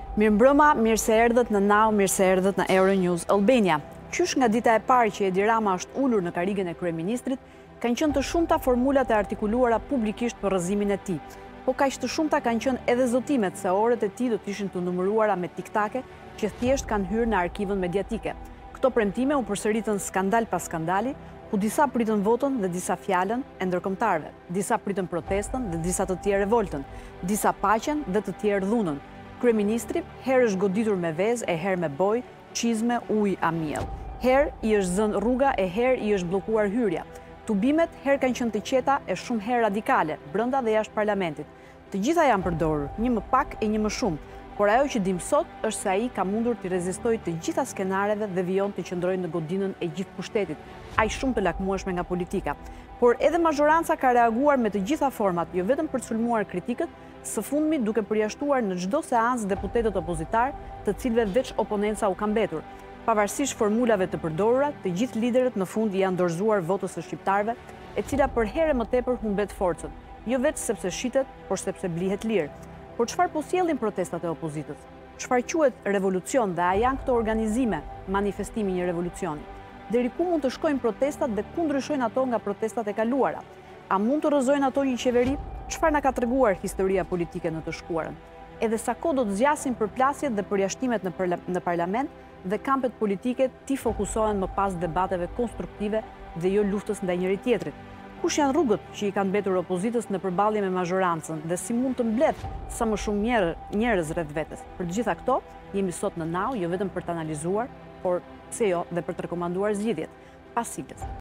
Mirëmbrëma, mirë se erdhët në Now, mirë se erdhët në Euronews Albania. Qysh nga dita e parë që Edi Rama është ulur në karrigen e kryeministrit, kanë qenë të shumta formulat e artikuluara publikisht për rrëzimin e tij. Po kaq të shumta kanë qenë edhe zotimet se orët e tij do të ishin të numëruara me tiktake që thjesht kanë hyrë në arkivën mediatike. Këto premtime u përsëritën skandal pas skandali, ku disa pritën votën dhe disa fjalën e ndërkombëtarëve, disa pritën protestën dhe disa të tjerë revoltën, disa paqen dhe të tjerë dhunën. Kryeministri herë është goditur me vezë e herë me bojë, çizme, ujë a miell. Herë i është zënë rruga e herë i është bllokuar hyrja. Tubimet herë kanë qenë të qeta e shumë herë radikale, brenda dhe jashtë parlamentit. Të gjitha janë përdorur, një më pak e një më shumë, por ajo që dim sot është se ai ka mundur të rezistojë të gjitha skenareve dhe vijon të qëndrojë në godinën e gjithë pushtetit, aq shumë të lakmueshme nga politika. Por edhe mazhoranca ka reaguar me të gjitha format, jo vetëm për të sulmuar kritikët, së fundmi duke përjashtuar në çdo seancë deputetët opozitar, të cilëve veç oponenca u ka mbetur. Pavarësisht formulave të përdorura, të gjithë liderët në fund janë dorëzuar votës së shqiptarëve, e cila për herë më tepër humbet forcën, jo vetëm sepse shitet, por sepse blihet lirë. Por çfarë po sjellin protestat e opozitës? Çfarë quhet revolucion dhe a janë këto organizime manifestimi i një revolucioni? Deri ku mund të shkojnë protestat dhe ku ndryshojnë ato nga protestat e kaluara? A mund të rrëzojnë ato një qeveri? Çfarë na ka treguar historia politike në të shkuarën? Edhe sa kohë do të zgjasin përplasjet dhe përjashtimet në parlament dhe kampet politike ti fokusohen më pas debateve konstruktive dhe jo luftës ndaj njëri tjetrit. Kush janë rrugët që i kanë mbetur opozitës në përballje me mazhorancën dhe si mund të mbledh sa më shumë njerëz rreth vetes? Për të gjitha këto, jemi sot në Now, jo vetëm për të analizuar, por pse jo dhe për të rekomanduar zgjidhjet. Pas siglës.